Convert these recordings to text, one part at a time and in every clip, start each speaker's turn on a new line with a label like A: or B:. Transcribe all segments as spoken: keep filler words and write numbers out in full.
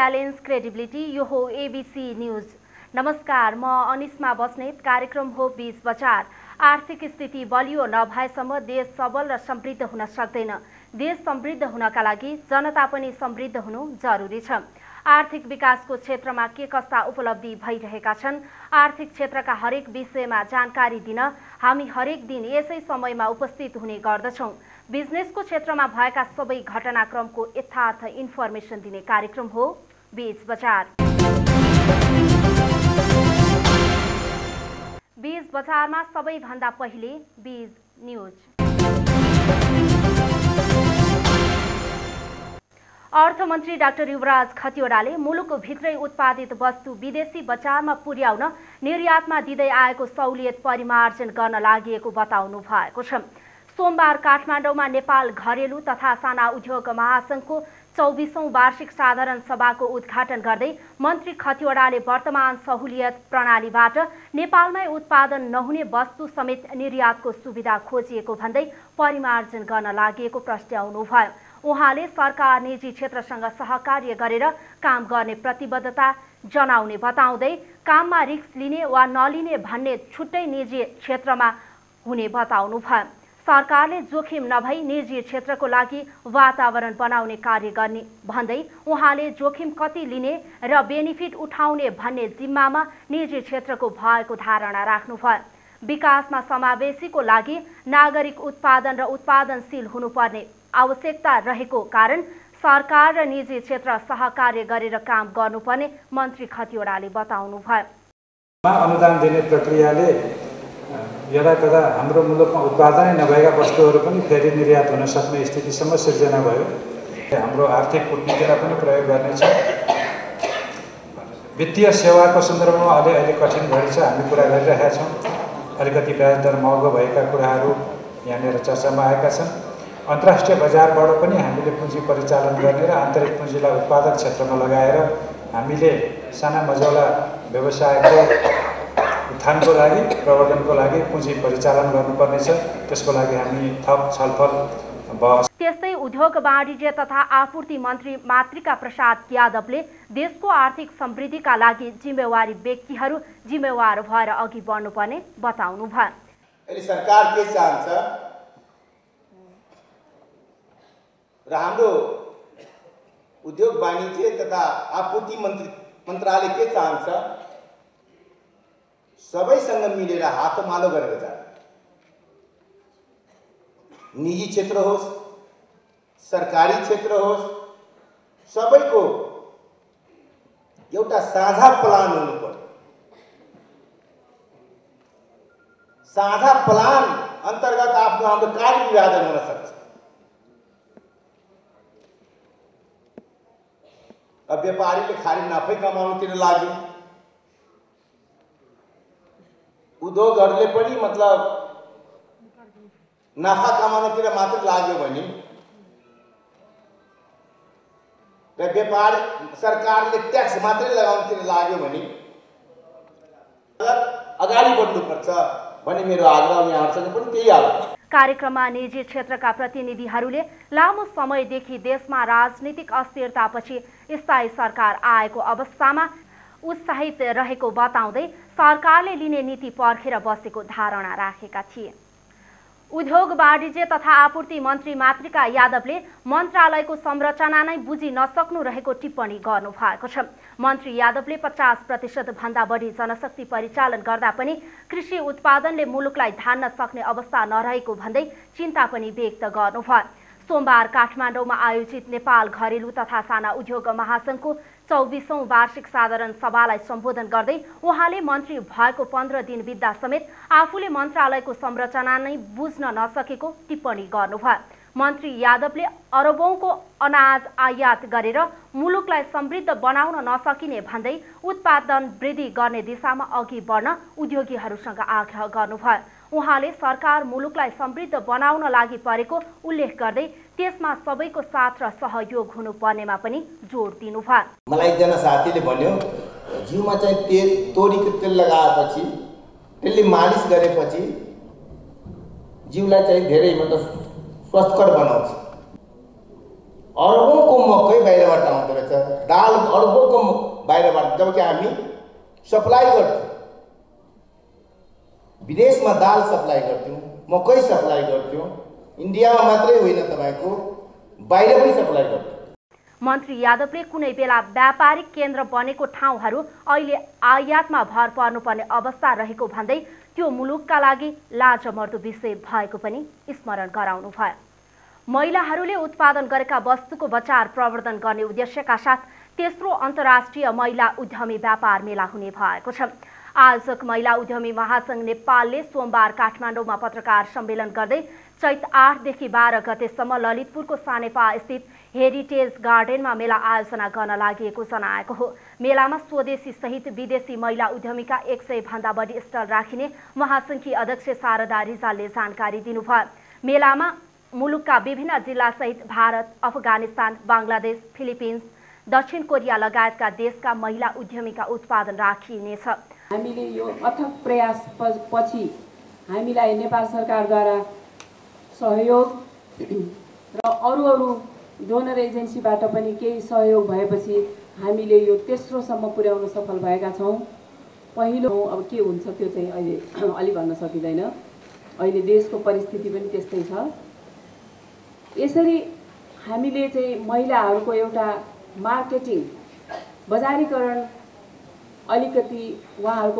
A: Challenge credibility, यो हो ABC news. नमस्कार, म अनिस्मा बस्नेत। कार्यक्रम हो बीच बजार। आर्थिक स्थिति बलियो नभएसम्म देश सबल र समृद्ध हुन सक्दैन। देश समृद्ध हुनका लागि जनता पनि समृद्ध हुनु जरुरी छ। आर्थिक विकासको क्षेत्रमा के कस्ता उपलब्धि भइरहेका छन्, आर्थिक क्षेत्रका हरेक विषयमा जानकारी दिन हामी हरेक दिन यसै समयमा उपस्थित हुने गर्दछौं। बिजनेसको क्षेत्रमा भएका सबै घटनाक्रमको यथार्थ इन्फर्मेसन दिने कार्यक्रम हो बीच बजार। बीच बजारमा सबैभन्दा पहिले बीज न्यूज। अर्थमन्त्री डाक्टर युवराज खतिवड़ाले मुलुकभित्रै उत्पादित वस्तु विदेशी बजारमा पुर्याउन निर्यातमा दिँदै आएको सहुलियत परिमार्जन गर्न लागि बताउनु भएको छ। सोमबार काठमाडौँमा नेपाल घरेलु तथा साना उद्योग महासंघको चौबीसौं वार्षिक साधारण सभाको उद्घाटन गर्दै मन्त्री खतिवड़ाले वर्तमान सहुलियत प्रणालीबाट नेपालमै उत्पादन नहुने वस्तु समेत निर्यातको सुविधा खोजिएको भन्दै परिमार्जन गर्न लागेको प्रस्ट्याउनुभयो। उहाँले सरकार निजी क्षेत्रसँग सहकार्य गरेर काम गर्ने प्रतिबद्धता जनाउने बताउँदै काममा रिस्क लिने वा नलिने भन्ने छुट्टै निजी क्षेत्रमा हुने बताउनुभयो। सरकारले जोखिम नभई निजी क्षेत्रको लागि वातावरण बनाउने कार्य गर्ने भन्दै उहाँले जोखिम कति लिने र बेनिफिट उठाउने भन्ने जिम्मामा निजी क्षेत्रको भएको धारणा राख्नुभयो। विकासमा समावेशीको लागि नागरिक उत्पादन र उत्पादनशील हुनुपर्ने आवश्यकता रहेको कारण सरकार र निजी क्षेत्र सहकार्य गरेर काम गर्नुपर्ने मन्त्री खतिवड़ाले बताउनुभयो।
B: अनुदान दिने प्रक्रियाले यदाकदा हाम्रो मुलुकमा उत्पादनै नभएका वस्तुहरू पनि फेरि निर्यात हुन सक्ने स्थितिसम्म सिर्जना भयो। हाम्रो आर्थिक कूटनीतिलाई पनि प्रयोग गर्नेछ। वित्तीय सेवाको सन्दर्भमा अलि अलि कठिन घडी छ, हामी कुरा गरिरहेका छौँ। अलिकति ब्याज दर महँगो भएका कुराहरू यहाँनिर चर्चामा आएका छन्। अन्तर्राष्ट्रिय बजारबाट पनि हामीले पुँजी परिचालन गर्ने र आन्तरिक पुँजीलाई उत्पादन क्षेत्रमा लगाएर हामीले साना मझौला व्यवसायको उत्थानको लागि प्रवर्धनको लागि पुँजी परिचालन गर्नुपर्नेछ। त्यसको लागि हामी थप छलफल बहस।
A: त्यस्तै उद्योग वाणिज्य तथा आपूर्ति मन्त्री मातृका प्रसाद यादवले देशको आर्थिक समृद्धिका लागि जिम्मेवारी व्यक्तिहरू जिम्मेवार भएर अघि बढ्नुपर्ने बताउनुभयो।
C: अहिले सरकार के चाहन्छ र हाम्रो उद्योग वाणिज्य तथा आपूर्ति मन्त्री मन्त्रालय के चाहन्छ, सबैसँग मिलेर हातमालो गरेर जाने। निजी क्षेत्र होस्, सरकारी क्षेत्र होस्, सबैको एउटा साझा प्लान हुनु पर्यो। साझा प्लान अन्तर्गत आफ्नो हाम्रो कार्य विभाजन हुन सक्छ। अब व्यापारीले खाली नाफै कमाउनुतिर लाग्यो, उद्योगहरूले पनि मतलब नाफा कमाउनुतिर मात्र लाग्यो भने र व्यापार सरकारले ट्याक्स मात्रै लगाउनुतिर लाग्यो भने अगाडि बढ्नुपर्छ भन्ने मेरो आग्रह यहाँहरूसँग पनि त्यही आग्रह।
A: कार्यक्रममा निजी क्षेत्रका प्रतिनिधिहरूले लामो समयदेखि देशमा राजनीतिक अस्थिरतापछि स्थायी सरकार आएको अवस्थामा उत्साहित रहेको बताउँदै सरकारले लिने नीति पर्खेर बसेको धारणा राखेका थिए। उद्योग वाणिज्य तथा आपूर्ति मन्त्री मातृका यादवले मन्त्रालयको संरचना नै बुझि नसक्नु रहेको टिप्पणी गर्नु भएको छ। मन्त्री यादवले पचास प्रतिशत भन्दा बढी जनशक्ति परिचालन गर्दा पनि कृषि उत्पादनले मुलुकलाई धान्न सक्ने अवस्था नरहेको भन्दै चिन्ता पनि व्यक्त गर्नुभयो। सोमबार काठमाडौँमा आयोजित नेपाल घरेलु तथा साना उद्योग महासंघको चौबीसौं वार्षिक साधारण सभालाई सम्बोधन गर्दै उहाँले मन्त्री भएको पन्ध्र दिन बित्दा समेत आफूले मन्त्रालयको संरचना नै बुझ्न नसकेको टिप्पणी गर्नुभयो। मन्त्री यादवले अरबौंको अनाज आयात गरेर मुलुकलाई समृद्ध बनाउन नसकिने भन्दै उत्पादन वृद्धि गर्ने दिशामा अघि बढ्न उद्योगीहरूसँग आग्रह गर्नुभयो। उहाँले सरकार मुलुकलाई समृद्ध बनाउन लागि परेको उल्लेख गर्दै त्यसमा सबैको साथ र सहयोग हुनुपर्नेमा पनि जोड दिनुभयो।
C: मलाई एकजना साथीले भन्यो, जिउमा चाहिँ तेल तोरीको तेल लगाएपछि त्यसले मालिस गरेपछि जिउलाई चाहिँ धेरै मतलब स्वस्थकर बनाउँछ। अर्बौंको मकै बाहिरबाट आउँदो रहेछ, दाल अर्बौंको बाहिरबाट, जबकि हामी सप्लाई गर्थ्यौँ, विदेशमा दाल सप्लाई गर्थ्यौँ, मकै सप्लाई गर्थ्यौँ, इन्डियामा मात्रै होइन तपाईँको बाहिर पनि सप्लाई गर्थ्यौँ।
A: मन्त्री यादवले कुनै बेला व्यापारिक केन्द्र बनेको ठाउँहरू अहिले आयातमा भर पर्नुपर्ने अवस्था रहेको भन्दै त्यो मुलुकका लागि लाजमर्दो विषय भएको पनि स्मरण गराउनुभयो। महिलाहरूले उत्पादन गरेका वस्तुको बजार प्रवर्धन गर्ने उद्देश्यका साथ तेस्रो अन्तर्राष्ट्रिय महिला उद्यमी व्यापार मेला हुने भएको छ। आयोजक महिला उद्यमी महासंघ नेपालले सोमबार काठमाडौँमा पत्रकार सम्मेलन गर्दै चैत आठदेखि बाह्र गतेसम्म ललितपुरको सानेपा स्थित हेरिटेज गार्डनमा मेला आयोजना गर्न लागि जनाएको हो। मेलामा स्वदेशी सहित विदेशी महिला उद्यमीका एक सय भन्दा बढी स्टल राखिने महासंघकी अध्यक्ष शारदा रिजालले जानकारी दिनुभयो। मेलामा मुलुकका विभिन्न जिल्लासहित भारत, अफगानिस्तान, बङ्गलादेश, फिलिपिन्स, दक्षिण कोरिया लगायतका देशका महिला उद्यमीका उत्पादन राखिनेछ।
D: हामीले यो अथक प्रयास पछि हामीलाई नेपाल सरकारद्वारा सहयोग र अरू अरू डोनर एजेन्सीबाट पनि केही सहयोग भएपछि हामीले यो तेस्रोसम्म पुर्याउन सफल भएका छौँ। पहिलो अब के हुन्छ त्यो चाहिँ अहिले अलि भन्न सकिँदैन, अहिले देशको परिस्थिति पनि त्यस्तै छ। यसरी हामीले चाहिँ महिलाहरूको एउटा मार्केटिङ, बजारीकरण अलिकति उहाँहरूको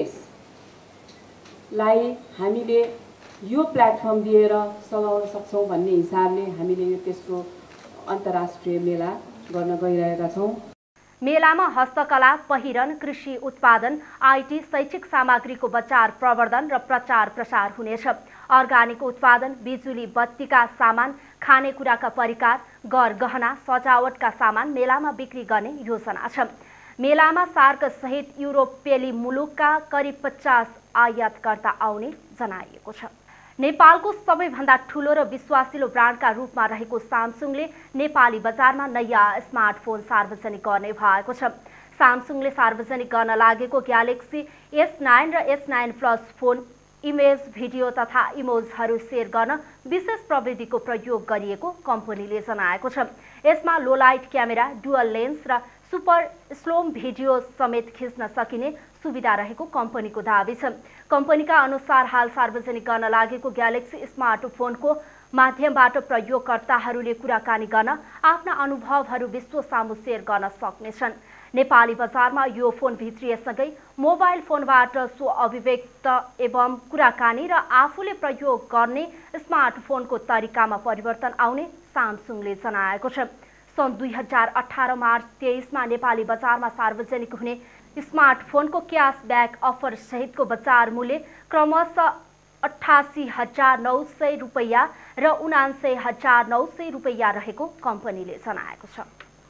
D: विकनेसलाई हामीले यो प्लेटफर्म दिएर सघाउन सक्छौँ भन्ने हिसाबले हामीले यो तेस्रो अन्तर्राष्ट्रिय मेला गर्न गइरहेका छौँ।
A: मेलामा हस्तकला, पहिरन, कृषि उत्पादन, आईटी, शैक्षिक सामग्रीको बजार प्रवर्धन र प्रचार प्रसार हुनेछ। अर्गानिक उत्पादन, बिजुली बत्तीका सामान, खानेकुराका परिकार, घर गहना, सजावटका सामान मेलामा बिक्री गर्ने योजना छ। मेलामा सार्क सहित युरोपेली मुलुकका करिब पचास आयातकर्ता आउने जनाइएको छ। नेपालको सबैभन्दा ठूलो र विश्वासिलो ब्रान्डका रूपमा रहेको सामसुङले नेपाली बजारमा नयाँ स्मार्टफोन सार्वजनिक गर्ने भएको छ। सामसुङले सार्वजनिक गर्न लागेको ग्यालेक्सी एस नाइन र S nine plus phone image, video तथा इमोजहरू सेयर गर्न विशेष प्रविधिको प्रयोग गरिएको कम्पनीले जनाएको छ। यसमा low light camera, dual lens र सुपर स्लोम भिडियो समेत खिच्न सकिने सुविधा रहेको कम्पनीको दाबी छ। कम्पनीका अनुसार हाल सार्वजनिक गर्न लागेको ग्यालेक्सी स्मार्टफोनको माध्यमबाट प्रयोगकर्ताहरूले कुराकानी गर्न, आफ्ना अनुभवहरू विश्व सामु सेयर गर्न सक्नेछन्। नेपाली बजारमा यो फोन भित्रिएसँगै मोबाइल फोनबाट स्व अभिव्यक्त एवं कुराकानी र आफूले प्रयोग गर्ने स्मार्टफोनको तरिकामा परिवर्तन आउने सामसुङले जनाएको छ। सन् दुई हजार अठार मार्च तेइसमा नेपाली बजारमा सार्वजनिक हुने स्मार्टफोनको क्यासब्याक अफर सहितको बजार मूल्य क्रमशः अठासी हजार नौ सय रुपैयाँ र उनान्सय हजार नौ सय रुपैयाँ रहेको कम्पनीले जनाएको छ।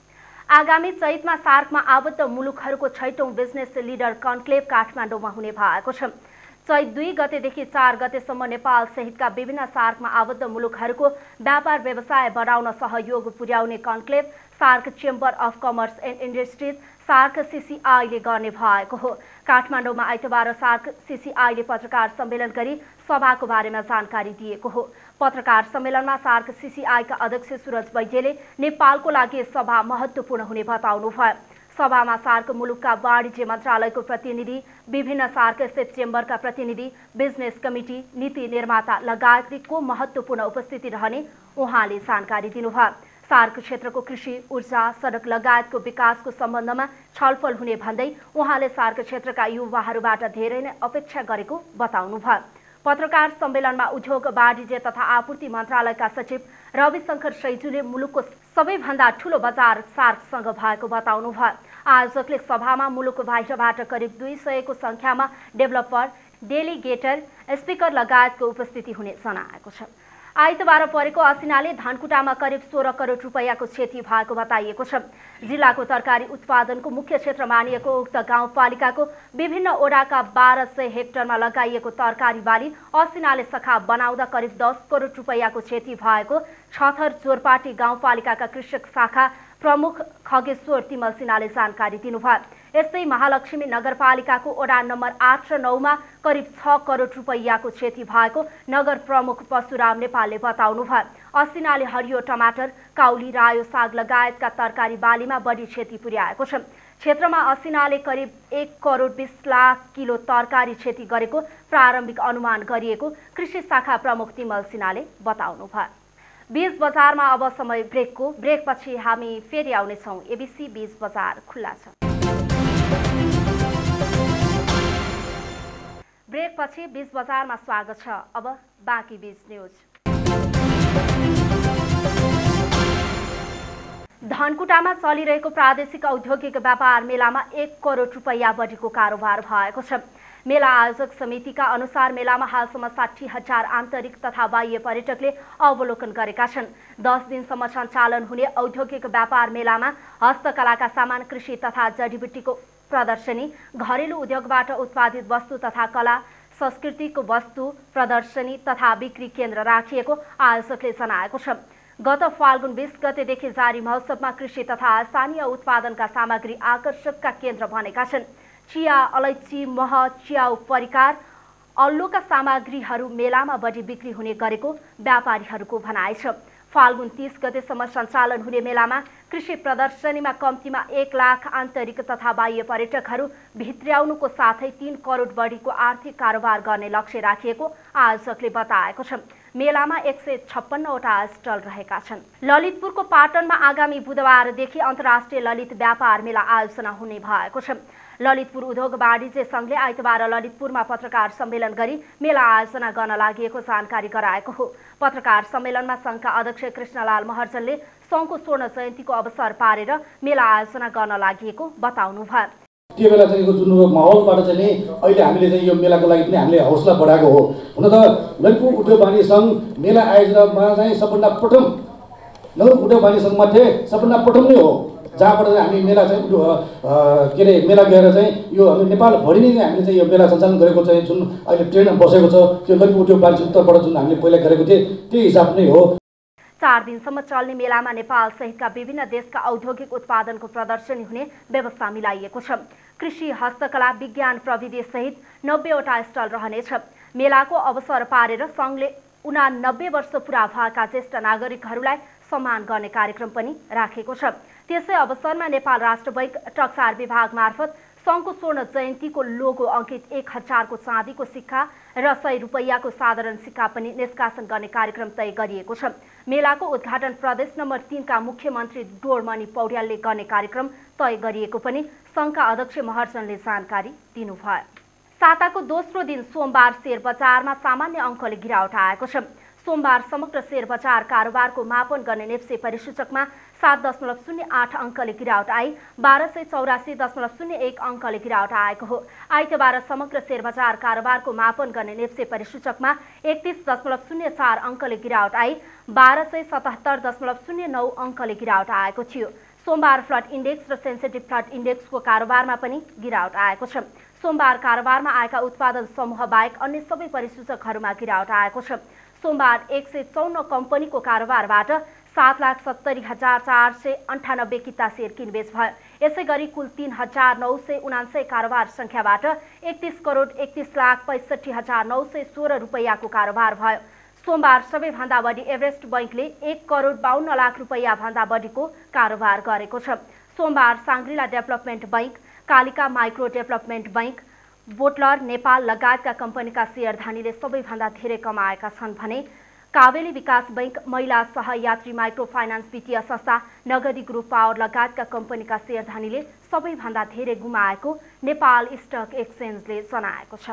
A: आगामी चैतमा सार्कमा आबद्ध मुलुकहरूको छैटौं बिजनेस लिडर कन्क्लेभ काठमाडौँमा हुने भएको छ। चैत दुई गतेदेखि चार गतेसम्म नेपाल सहितका विभिन्न सार्कमा आबद्ध मुलुकहरूको व्यापार व्यवसाय बढाउन सहयोग पुर्याउने conclave SAARC chamber of commerce and industries SAARC सीसीआईले गर्ने भएको हो। काठमाडौँमा आइतबार सार्क सीसीआईले पत्रकार सम्मेलन गरी सभाको बारेमा जानकारी दिएको हो। पत्रकार सम्मेलनमा सार्क सीसीआईका अध्यक्ष सुरज वैद्यले नेपालको लागि सभा महत्त्वपूर्ण हुने बताउनुभयो। सभामा सार्क मुलुकका वाणिज्य मन्त्रालयको प्रतिनिधि, विभिन्न सार्क स्थित चेम्बरका प्रतिनिधि, बिजनेस कमिटी, नीति निर्माता लगायतको महत्त्वपूर्ण उपस्थिति रहने उहाँले जानकारी दिनुभयो। सार्क क्षेत्रको कृषि, ऊर्जा, सडक लगायतको विकासको सम्बन्धमा छलफल हुने भन्दै उहाँले सार्क क्षेत्रका युवाहरूबाट धेरै नै अपेक्षा गरेको बताउनुभयो। पत्रकार सम्मेलनमा उद्योग, वाणिज्य तथा आपूर्ति मन्त्रालयका सचिव रविशंकर सैजुले मुलुकको सबैभन्दा ठूलो बजार सार्कसँग भएको बताउनुभयो। आयोजकले सभामा मुलुक बाहिरबाट करिब दुई सयको संख्यामा डेभलपर, डेलिगेटर, स्पिकर लगायतको उपस्थिति हुने जनाएको छ। आइतबार परेको असिनाले धनकुटामा करिब सोह्र करोड रुपैयाँको क्षति भएको बताइएको छ। जिल्लाको तरकारी उत्पादनको मुख्य क्षेत्र मानिएको उक्त गाउँपालिकाको विभिन्न ओडाका बाह्र सय हेक्टरमा लगाइएको तरकारी बाली असिनाले सखाप बनाउँदा करिब दस करोड रुपैयाँको क्षति भएको छथर जोरपाटी गाउँपालिकाका कृषक शाखा प्रमुख खगेश्वर तिमल सिन्हाले जानकारी दिनुभयो। यस्तै महालक्ष्मी नगरपालिकाको वडा नम्बर आठ र नौमा करिब छ करोड रुपैयाँको क्षति भएको नगर प्रमुख परशुराम नेपालले बताउनुभयो। असिनाले हरियो टमाटर, काउली, रायो साग लगायतका तरकारी बालीमा बढी क्षति पुर्याएको छ। क्षेत्रमा असिनाले करिब एक करोड बीस लाख किलो तरकारी क्षति गरेको प्रारम्भिक अनुमान गरिएको कृषि शाखा प्रमुख तिमल सिन्हाले बताउनुभयो। बीज बजारमा अब समय ब्रेकको। ब्रेकपछि हामी फेरि आउनेछौँ। एबिसी बीज बजार खुल्ला छ। ब्रेकपछि बीज बजारमा स्वागत छ। अब बाँकी बीज न्युज। धनकुटामा चलिरहेको प्रादेशिक औद्योगिक व्यापार मेलामा एक करोड रुपैयाँ बढीको कारोबार भएको छ। मेला आयोजक समितिका अनुसार मेलामा हालसम्म साठी हजार आन्तरिक तथा बाह्य पर्यटकले अवलोकन गरेका छन्। दस दिनसम्म सञ्चालन हुने औद्योगिक व्यापार मेलामा हस्तकलाका सामान, कृषि तथा जडीबुटीको प्रदर्शनी, घरेलु उद्योगबाट उत्पादित वस्तु तथा कला संस्कृतिको वस्तु प्रदर्शनी तथा बिक्री केन्द्र राखिएको आयोजकले जनाएको छ। गत फाल्गुन बीस गतेदेखि जारी महोत्सवमा कृषि तथा स्थानीय उत्पादनका सामग्री आकर्षकका केन्द्र बनेका छन्। चिया, अलैँची, मह, च्याउ परिकार, अल्लोका सामग्रीहरू मेलामा बढी बिक्री हुने गरेको व्यापारीहरूको भनाइ छ। फाल्गुन तीस गतेसम्म सञ्चालन हुने मेलामा कृषि प्रदर्शनीमा कम्तीमा एक लाख आन्तरिक तथा बाह्य पर्यटकहरू भित्र्याउनुको साथै तीन करोड बढीको आर्थिक कारोबार गर्ने लक्ष्य राखिएको आयोजकले बताएको छ। मेलामा एक सय छप्पन्नवटा स्टल रहेका छन्। ललितपुरको पाटनमा आगामी बुधबारदेखि अन्तर्राष्ट्रिय ललित व्यापार मेला आयोजना हुने भएको छ। ललितपुर उद्योग वाणिज्य सङ्घले आइतबार ललितपुरमा पत्रकार सम्मेलन गरी मेला आयोजना गर्न लागि जानकारी गराएको हो। पत्रकार सम्मेलनमा सङ्घका अध्यक्ष कृष्णलाल महर्जनले सङ्घको स्वर्ण जयन्तीको अवसर पारेर मेला आयोजना गर्न लागि बताउनुभयो।
E: त्यो बेला चाहिँ जुन माहौलबाट चाहिँ नि अहिले हामीले चाहिँ यो मेलाको लागि पनि हामीले हौसला बढाएको हो। हुन त ललितपुर उद्योग वाणिज्य सङ्घ मेला आयोजनामा चाहिँ सबभन्दा प्रथम ललितपुर उद्योग वाणिज्य सङ्घमध्ये सबभन्दा प्रथम नै हो, जहाँबाट चाहिँ हामी मेला चाहिँ के अरे मेला गएर चाहिँ यो हामी नेपालभरि नै हामीले चाहिँ यो मेला सञ्चालन गरेको चाहिँ जुन अहिले ट्रेन्ड बसेको छ त्यो ललितपुर उद्योग वाणिज्य उत्तरबाट जुन हामीले पहिला गरेको थिएँ त्यही हिसाब नै हो।
A: चार दिनसम्म चल्ने मेलामा नेपाल सहितका विभिन्न देशका औद्योगिक उत्पादनको प्रदर्शनी हुने व्यवस्था मिलाइएको छ। कृषि, हस्तकला, विज्ञान प्रविधि सहित नब्बेवटा स्टल रहनेछ। मेलाको अवसर पारेर सङ्घले उनानब्बे वर्ष पुरा भएका ज्येष्ठ नागरिकहरूलाई सम्मान गर्ने कार्यक्रम पनि राखेको छ। त्यसै अवसरमा नेपाल राष्ट्र बैङ्क टक्सार विभाग मार्फत सङ्घको स्वर्ण जयन्तीको लोगो अङ्कित एक हजारको चाँदीको सिक्का र सय रुपैयाँको साधारण सिक्का पनि निष्कासन गर्ने कार्यक्रम तय गरिएको छ। मेलाको उद्घाटन प्रदेश नम्बर तीनका मुख्यमन्त्री डोरमणि पौड्यालले गर्ने कार्यक्रम तय गरिएको पनि सङ्घका अध्यक्ष महर्जनले जानकारी दिनुभयो। साताको दोस्रो दिन सोमबार शेयर बजारमा सामान्य अङ्कले गिरावट आएको छ। सोमबार समग्र शेयर बजार कारोबारको मापन गर्ने नेप्से परिसूचकमा सात दशमलव शून्य आठ अङ्कले गिरावट आई बाह्र सय चौरासी दशमलव शून्य एक अङ्कले गिरावट आएको हो। आइतबार समग्र शेयर बजार कारोबारको मापन गर्ने नेप्से परिसूचकमा एकतिस दशमलव शून्य चार अङ्कले गिरावट आई बाह्र सय सतहत्तर दशमलव शून्य नौ अङ्कले गिरावट आएको थियो। सोमबार फ्लड इन्डेक्स र सेन्सिटिभ फ्लड इन्डेक्सको कारोबारमा पनि गिरावट आएको छ। सोमबार कारोबारमा आएका उत्पादन समूह बाहेक अन्य सबै परिसूचकहरूमा गिरावट आएको छ। सोमबार एक सय चौन्न कम्पनीको कारोबारबाट सात लाख सत्तरी हजार चार सय अन्ठानब्बे किता सेयर किनबेच भयो। यसै गरी कुल तीन हजार नौ सय उनान्सय कारोबार सङ्ख्याबाट एकतिस करोड एकतिस लाख पैँसठी हजार नौ सय सोह्र रुपैयाँको कारोबार भयो। सोमबार सबैभन्दा बढी एभरेस्ट बैङ्कले एक करोड बाहन्न लाख रुपैयाँ भन्दा बढीको कारोबार गरेको छ। सोमबार Sangrila development bank, Kalika micro development bank, bottler Nepal लगायतका कम्पनीका सेयरधानीले सबैभन्दा धेरै कमाएका छन् भने कावेली विकास बैङ्क, महिला सहयात्री माइक्रो फाइनान्स वित्तीय संस्था, नगदी ग्रुप पावर लगायतका कम्पनीका सेयरधानीले सबैभन्दा धेरै गुमाएको नेपाल स्टक एक्सचेन्जले जनाएको छ।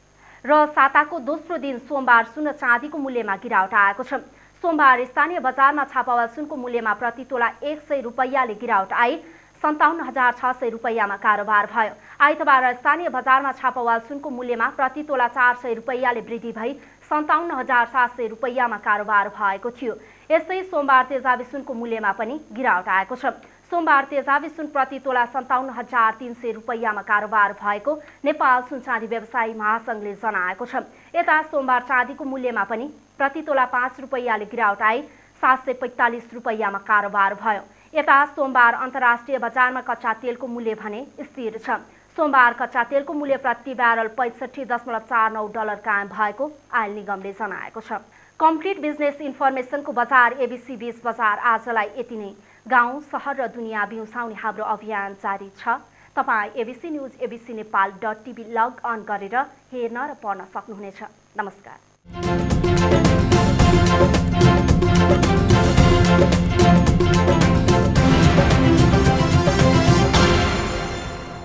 A: र साताको दोस्रो दिन सोमबार सुन चाँदीको मूल्यमा गिरावट आएको छ। सोमबार स्थानीय बजारमा छापावाल सुनको मूल्यमा प्रति तोला एक सय रुपैयाँले गिरावट आई सन्ताउन्न हजार छ सय रुपैयाँमा कारोबार भयो। आइतबार स्थानीय बजारमा छापावाल सुनको मूल्यमा प्रति तोला चार सय रुपैयाँले वृद्धि भई सन्ताउन्न हजार सात सय रुपैयाँमा कारोबार भएको थियो। यस्तै सोमबार तेजाबी सुनको मूल्यमा पनि गिरावट आएको छ। सोमबार तेजाबी सुन प्रति तोला सन्ताउन्न हजार तीन सय रुपैयाँमा कारोबार भएको नेपाल सुन चाँदी व्यवसायी महासङ्घले जनाएको छ। यता सोमबार चाँदीको मूल्यमा पनि प्रति तोला पाँच रुपैयाँले गिरावट आई सात सय पैँतालिस रुपैयाँमा कारोबार भयो। यता सोमबार अन्तर्राष्ट्रिय बजारमा कच्चा तेलको मूल्य भने स्थिर छ। सोमबार कच्चा तेलको मूल्य प्रति ब्यारल पैँसठी दशमलव चार नौ डलर कायम भएको आयल निगमले जनाएको छ। कम्प्लिट बिजनेस इन्फर्मेसनको बजार एबिसी बीस बजार आजलाई यति नै। गाउँ सहर र दुनियाँ बिउसाउने हाम्रो अभियान जारी छ। तपाईँ ABC news ABC Nepal dot TV log on गरेर हेर्न र पढ्न सक्नुहुनेछ। नमस्कार।